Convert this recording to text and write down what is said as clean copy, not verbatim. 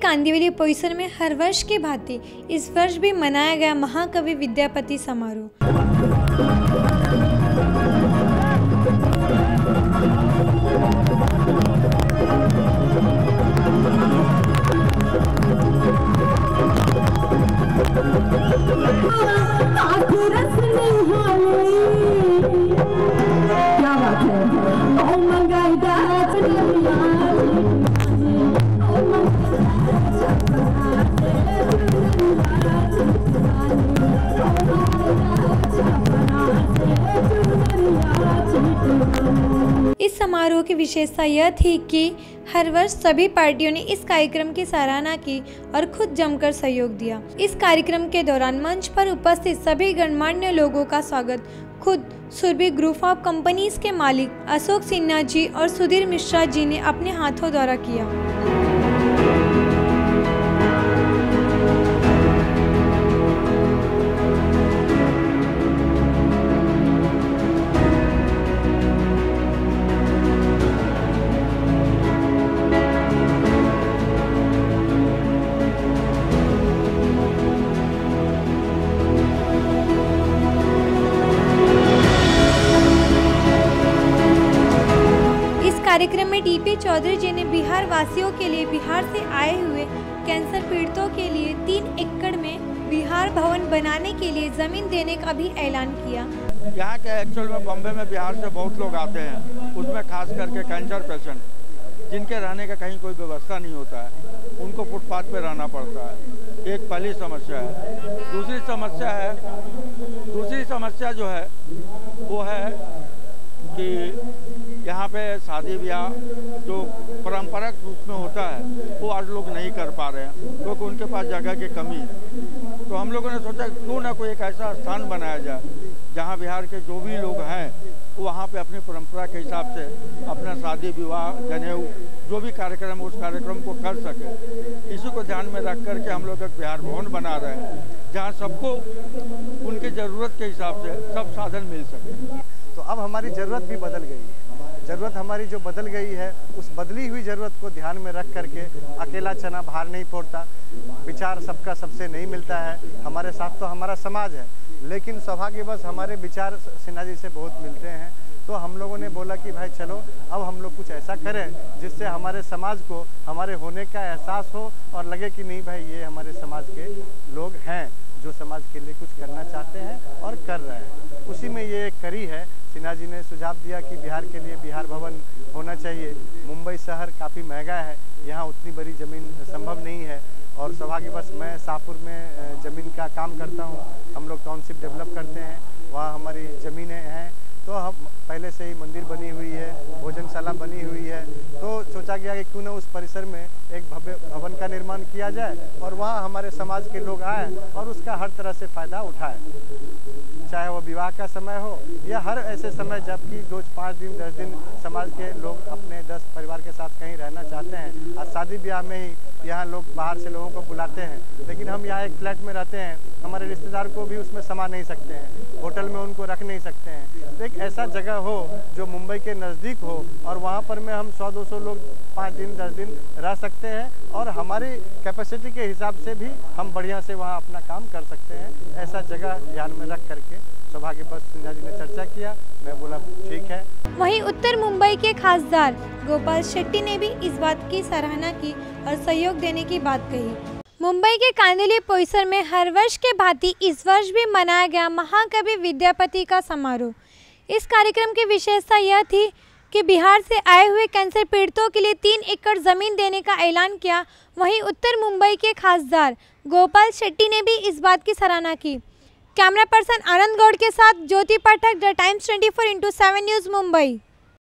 कांदिवली परिसर में हर वर्ष की भांति इस वर्ष भी मनाया गया महाकवि विद्यापति समारोह। इस समारोह की विशेषता यह थी कि हर वर्ष सभी पार्टियों ने इस कार्यक्रम की सराहना की और खुद जमकर सहयोग दिया। इस कार्यक्रम के दौरान मंच पर उपस्थित सभी गणमान्य लोगों का स्वागत खुद सुरभि ग्रुप ऑफ कंपनीज के मालिक अशोक सिन्हा जी और सुधीर मिश्रा जी ने अपने हाथों द्वारा किया। कार्यक्रम में डीपी चौधरी जी ने बिहार वासियों के लिए बिहार से आए हुए कैंसर पीड़ितों के लिए 3 एकड़ में बिहार भवन बनाने के लिए जमीन देने का भी ऐलान किया। यहाँ के एक्चुअल में बॉम्बे में बिहार से बहुत लोग आते हैं, उसमें खास करके कैंसर पेशेंट जिनके रहने का कहीं कोई व्यवस्था नहीं होता है, उनको फुटपाथ पे रहना पड़ता है। एक पहली समस्या है। दूसरी समस्या जो है वो है कि यहाँ पे शादी ब्याह जो परंपरागत रूप में होता है वो आज लोग नहीं कर पा रहे हैं क्योंकि उनके पास जगह की कमी है। तो हम लोगों ने सोचा क्यों ना कोई एक ऐसा स्थान बनाया जाए जहाँ बिहार के जो भी लोग हैं वो वहाँ पे अपनी परंपरा के हिसाब से अपना शादी विवाह जनेऊ जो भी कार्यक्रम उस कार्यक्रम को कर सके। इसी को ध्यान में रख कर के हम लोग एक बिहार भवन बना रहे हैं जहाँ सबको उनकी ज़रूरत के हिसाब से सब साधन मिल सके। तो अब हमारी ज़रूरत भी बदल गई है। ज़रूरत हमारी जो बदल गई है उस बदली हुई ज़रूरत को ध्यान में रख करके अकेला चना बाहर नहीं फोड़ता, विचार सबका सबसे नहीं मिलता है। हमारे साथ तो हमारा समाज है, लेकिन सौभाग्यवश हमारे विचार सिन्हा जी से बहुत मिलते हैं। तो हम लोगों ने बोला कि भाई चलो अब हम लोग कुछ ऐसा करें जिससे हमारे समाज को हमारे होने का एहसास हो और लगे कि नहीं भाई ये हमारे समाज के लोग हैं जो समाज के लिए कुछ करना चाहते हैं और कर रहे हैं। उसी में ये एक कड़ी है। सिन्हा जी ने सुझाव दिया कि बिहार के लिए बिहार भवन होना चाहिए। मुंबई शहर काफ़ी महंगा है, यहाँ उतनी बड़ी ज़मीन संभव नहीं है और सौभाग्यवश मैं शाहपुर में ज़मीन का काम करता हूँ। हम लोग टाउनशिप डेवलप करते हैं, वहाँ हमारी ज़मीनें हैं। तो हम पहले से ही मंदिर बनी हुई है, भोजनशाला बनी हुई है। तो सोचा गया कि क्यों न उस परिसर में एक भव्य भवन का निर्माण किया जाए और वहाँ हमारे समाज के लोग आए और उसका हर तरह से फ़ायदा उठाएं, चाहे वो विवाह का समय हो या हर ऐसे समय जबकि 5 दिन 10 दिन समाज के लोग अपने 10 परिवार के साथ कहीं रहना चाहते हैं। और शादी ब्याह में ही यहाँ लोग बाहर से लोगों को बुलाते हैं, लेकिन हम यहाँ एक फ्लैट में रहते हैं, हमारे रिश्तेदार को भी उसमें समा नहीं सकते हैं, होटल में उनको रख नहीं सकते हैं। तो एक ऐसा जगह हो जो मुंबई के नज़दीक हो और वहाँ पर में हम 100-200 लोग 5 दिन 10 दिन रह सकते हैं और हमारी कैपेसिटी के हिसाब से भी हम बढ़िया से वहाँ अपना काम कर सकते हैं। ऐसा जगह ध्यान में रख करके सौभाग्यवश सिन्हा जी ने चर्चा किया। मैं बोला ठीक है। वहीं उत्तर मुंबई के खासदार गोपाल शेट्टी ने भी इस बात की सराहना की और सहयोग देने की बात कही। मुंबई के कांदिवली परिसर में हर वर्ष के भांति इस वर्ष भी मनाया गया महाकवि विद्यापति का समारोह। इस कार्यक्रम की विशेषता यह थी कि बिहार से आए हुए कैंसर पीड़ितों के लिए 3 एकड़ जमीन देने का ऐलान किया। वहीं उत्तर मुंबई के खासदार गोपाल शेट्टी ने भी इस बात की सराहना की। कैमरा पर्सन आनंद गौड़ के साथ Jyoti Pathak, the Times 24x7 news, Mumbai.